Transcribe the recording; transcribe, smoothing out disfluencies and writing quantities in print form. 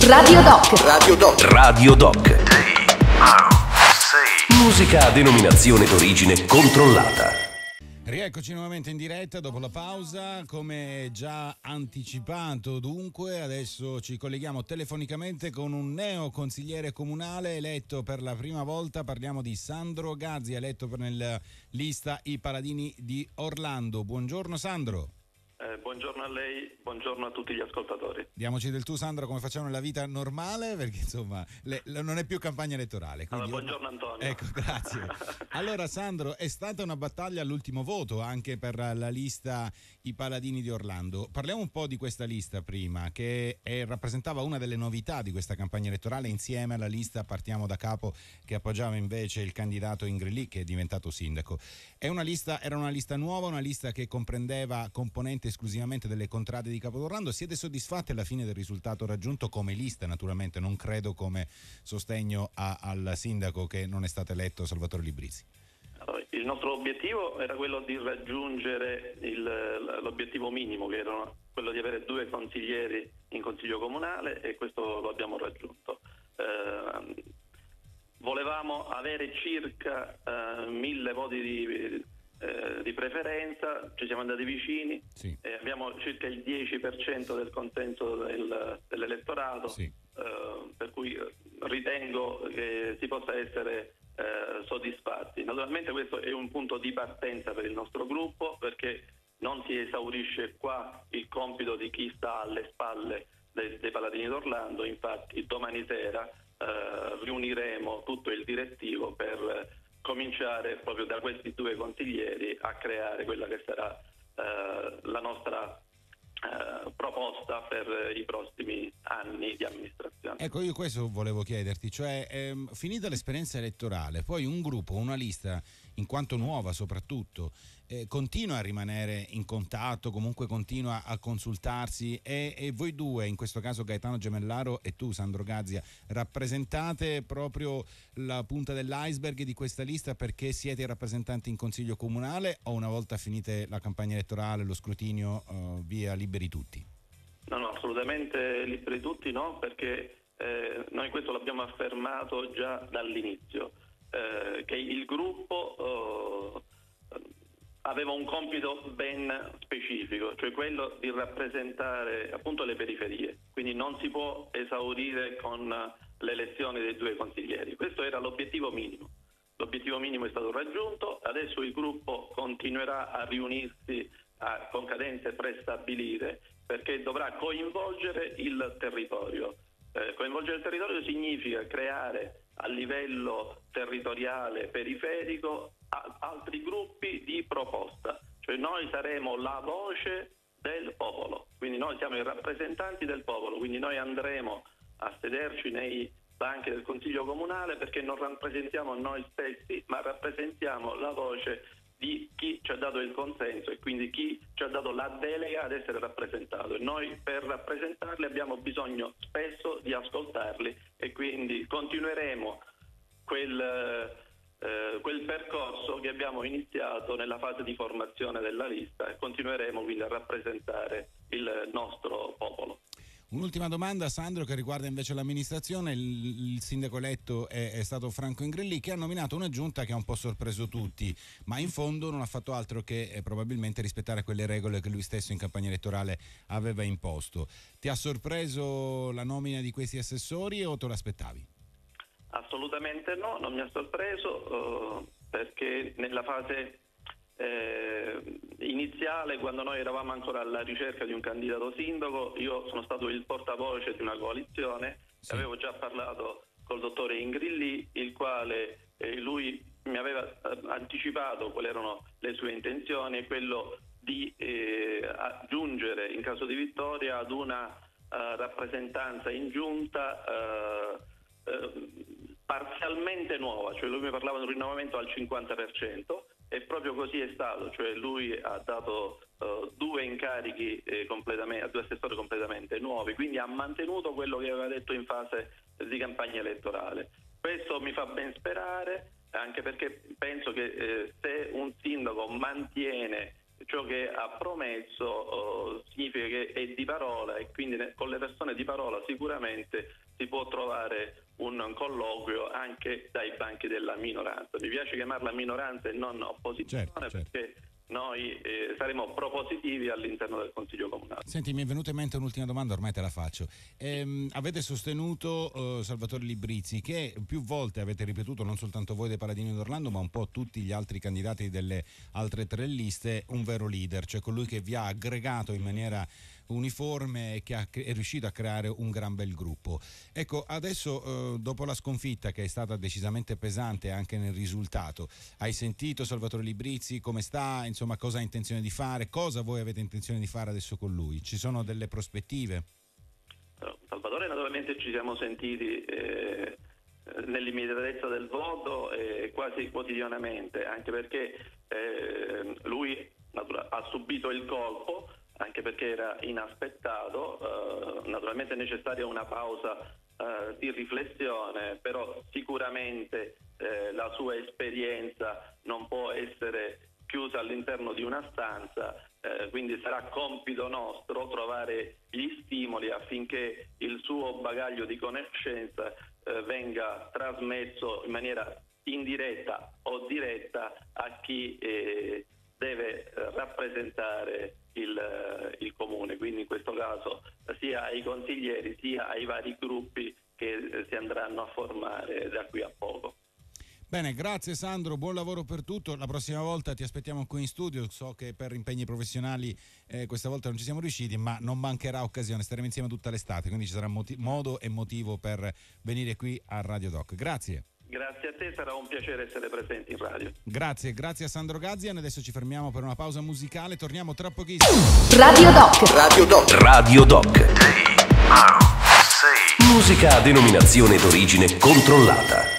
Radio Doc. Radio Doc. Radio Doc. Musica a denominazione d'origine controllata. Rieccoci nuovamente in diretta dopo la pausa, come già anticipato. Dunque adesso ci colleghiamo telefonicamente con un neo consigliere comunale eletto per la prima volta. Parliamo di Sandro Gazia, eletto nella lista I Paladini di Orlando. Buongiorno Sandro. Buongiorno a lei, buongiorno a tutti gli ascoltatori. Diamoci del tu Sandro, come facciamo nella vita normale, perché insomma non è più campagna elettorale. Allora, buongiorno Antonio. Ecco, grazie. Allora Sandro, è stata una battaglia all'ultimo voto anche per la lista I Paladini di Orlando. Parliamo un po' di questa lista prima, che rappresentava una delle novità di questa campagna elettorale, insieme alla lista Partiamo da Capo, che appoggiava invece il candidato Ingrilli, che è diventato sindaco. Era una lista nuova, una lista che comprendeva componenti esclusivamente delle contrade di Capo d'Orlando. Siete soddisfatti alla fine del risultato raggiunto come lista, naturalmente, non credo come sostegno al sindaco che non è stato eletto, Salvatore Librisi? Allora, il nostro obiettivo era quello di raggiungere l'obiettivo minimo, che era quello di avere 2 consiglieri in consiglio comunale, e questo lo abbiamo raggiunto. Volevamo avere circa 1000 voti di preferenza, ci siamo andati vicini, sì. Abbiamo circa il 10% del consenso dell'elettorato, sì. Per cui ritengo che si possa essere soddisfatti. Naturalmente questo è un punto di partenza per il nostro gruppo, perché non si esaurisce qua il compito di chi sta alle spalle dei Paladini d'Orlando. Infatti domani sera riuniremo tutto il direttivo per cominciare proprio da questi 2 consiglieri a creare quella che sarà la nostra proposta per i prossimi anni di amministrazione. Ecco, io questo volevo chiederti, cioè finita l'esperienza elettorale, poi un gruppo, una lista, in quanto nuova soprattutto, continua a rimanere in contatto, comunque continua a consultarsi, e voi due, in questo caso Gaetano Gemellaro e tu Sandro Gazia, rappresentate proprio la punta dell'iceberg di questa lista perché siete i rappresentanti in consiglio comunale, o una volta finite la campagna elettorale, lo scrutinio, via liberi tutti? No, assolutamente liberi tutti no, perché noi questo l'abbiamo affermato già dall'inizio, che il gruppo aveva un compito ben specifico, cioè quello di rappresentare appunto le periferie, quindi non si può esaurire con l'elezione dei 2 consiglieri. Questo era l'obiettivo minimo. L'obiettivo minimo è stato raggiunto, adesso il gruppo continuerà a riunirsi con cadenze prestabilite, perché dovrà coinvolgere il territorio. Coinvolgere il territorio significa creare a livello territoriale periferico altri gruppi di proposta, cioè noi saremo la voce del popolo, quindi noi siamo i rappresentanti del popolo, quindi noi andremo a sederci nei banchi del Consiglio Comunale perché non rappresentiamo noi stessi, ma rappresentiamo la voce di chi ci ha dato il consenso e quindi chi ci ha dato la delega ad essere rappresentato, e noi per rappresentarli abbiamo bisogno spesso di ascoltarli, e quindi continueremo quel percorso che abbiamo iniziato nella fase di formazione della lista, e continueremo quindi a rappresentare il nostro popolo. Un'ultima domanda, Sandro, che riguarda invece l'amministrazione. Il sindaco eletto è stato Franco Ingrilli, che ha nominato una giunta che ha un po' sorpreso tutti, ma in fondo non ha fatto altro che probabilmente rispettare quelle regole che lui stesso in campagna elettorale aveva imposto. Ti ha sorpreso la nomina di questi assessori o te l'aspettavi? Assolutamente no, non mi ha sorpreso, perché nella fase iniziale, quando noi eravamo ancora alla ricerca di un candidato sindaco, io sono stato il portavoce di una coalizione, sì. Avevo già parlato col dottore Ingrilli, il quale lui mi aveva anticipato quali erano le sue intenzioni, e quello di aggiungere in caso di vittoria ad una rappresentanza in giunta parzialmente nuova, cioè lui mi parlava di un rinnovamento al 50%, e proprio così è stato, cioè lui ha dato 2 incarichi a 2 assessori completamente nuovi, quindi ha mantenuto quello che aveva detto in fase di campagna elettorale. Questo mi fa ben sperare, anche perché penso che se un sindaco mantiene ciò che ha promesso significa che è di parola, e quindi con le persone di parola sicuramente si può trovare un colloquio anche dai banchi della minoranza. Mi piace chiamarla minoranza e non opposizione, certo. perché noi saremo propositivi all'interno del Consiglio Comunale. Senti, mi è venuta in mente un'ultima domanda, ormai te la faccio. Avete sostenuto Salvatore Librizi, che più volte avete ripetuto, non soltanto voi dei Paladini d'Orlando, ma un po' tutti gli altri candidati delle altre 3 liste, un vero leader, cioè colui che vi ha aggregato in maniera uniforme e che è riuscito a creare un gran bel gruppo. Ecco, adesso dopo la sconfitta, che è stata decisamente pesante anche nel risultato, hai sentito Salvatore Librizi come sta, insomma cosa ha intenzione di fare, cosa voi avete intenzione di fare adesso con lui? Ci sono delle prospettive? Salvatore, naturalmente ci siamo sentiti nell'immediatezza del voto quasi quotidianamente, anche perché lui ha subito il colpo, anche perché era inaspettato. Naturalmente è necessaria una pausa di riflessione, però sicuramente la sua esperienza non può essere chiusa all'interno di una stanza, quindi sarà compito nostro trovare gli stimoli affinché il suo bagaglio di conoscenza venga trasmesso in maniera indiretta o diretta a chi deve rappresentare il comune, quindi in questo caso sia ai consiglieri sia ai vari gruppi che si andranno a formare da qui a poco. Bene, grazie Sandro, buon lavoro per tutto. La prossima volta ti aspettiamo qui in studio. So che per impegni professionali questa volta non ci siamo riusciti, ma non mancherà occasione, staremo insieme tutta l'estate, quindi ci sarà modo e motivo per venire qui a Radio Doc. Grazie. Grazie a te, sarà un piacere essere presenti in radio. Grazie a Sandro Gazian. Adesso ci fermiamo per una pausa musicale, torniamo tra pochissimo. Radio Doc. Musica a denominazione d'origine controllata.